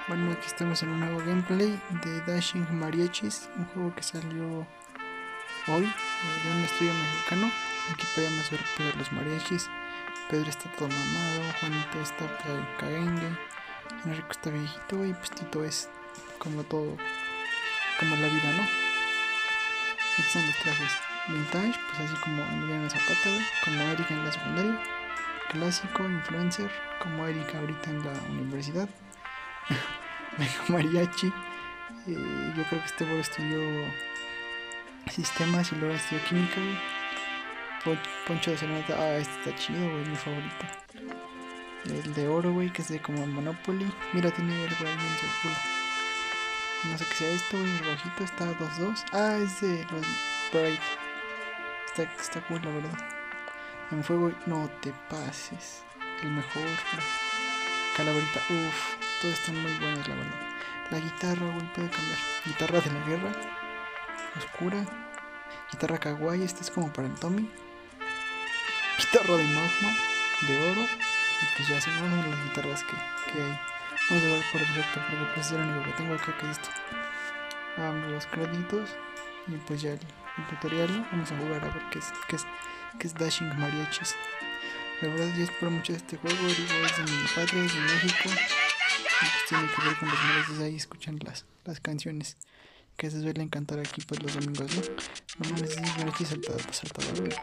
Bueno, aquí estamos en un nuevo gameplay de Dashing Mariachis, un juego que salió hoy de un estudio mexicano. Aquí podemos ver pues, a los mariachis. Pedro está todo mamado, Juanito está pues, cagengue, Enrico está viejito y pues Tito es como todo, como la vida, ¿no? Estos son los trajes vintage, pues así como Emiliano Zapata, como Erika en la secundaria, clásico, influencer, como Erika ahorita en la universidad. Mega mariachi. Yo creo que este bro estudió sistemas y luego estudió química, güey. Poncho de Serenata, este está chido, güey, mi favorito. El de oro, güey, que es de como Monopoly. Mira, tiene el güey en su culo. No sé qué sea esto, güey, el rojito está 2-2. Es de los Pride. Está cool, la verdad. En fuego, no te pases. El mejor, güey. Calaverita, todos están muy buenos, la verdad. La guitarra, güey, puede cambiar. Guitarra de la guerra, oscura. Guitarra kawaii, esta es como para el Tommy. Guitarra de magma, de oro. Y pues ya son una de las guitarras que hay. Vamos a ver por defecto, porque pues es el único que tengo acá, que es esto. Los créditos. Y pues ya el tutorial, ¿no? Vamos a jugar a ver qué es Dashing Mariachis. La verdad yo espero mucho de este juego, digo, es de mi patria, es de México. Y pues tiene que ver con los mariachis, ahí escuchan las canciones que se suelen cantar aquí pues los domingos, ¿no? No mames, sí, mariachi saltador, güey.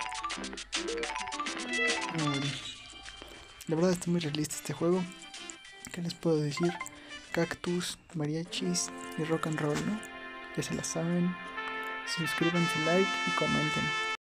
La verdad está muy realista este juego. ¿Qué les puedo decir? Cactus, mariachis y rock and roll, ¿no? Ya se la saben. Suscríbanse, like y comenten.